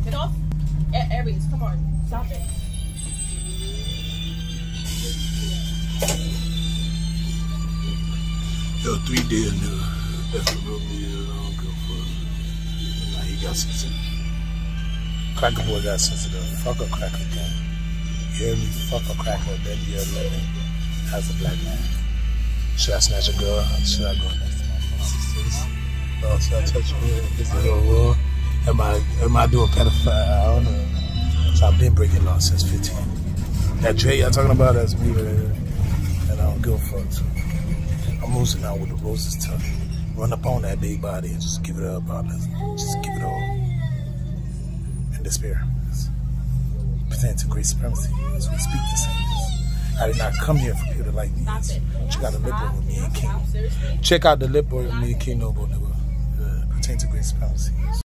Get off. Aries, come on. Stop it. Yo, 3 dead nigga. That's what real me is. I don't give a fuck. Nah, he got sensitive. Cracker boy got sensitive. Fuck a cracker gang. You hear me? Fuck a cracker. Then you're living as a black man. Should I snatch a girl? Should I go next to my sisters? Oh, should I touch her? Is it a war? Am I doing pedophile? I don't know. So I've been breaking law since 15. That Dre y'all talking about, that's me right here. And I don't give a fuck. So I'm losing out with the roses tough. Run up on that big body and just give it up. Just give it all. And despair. Pertaining to great supremacy. As we speak the same. I did not come here for people like these. Check out the lip with me and King. Check out the lip with me and King Noble. Pertaining to great supremacy.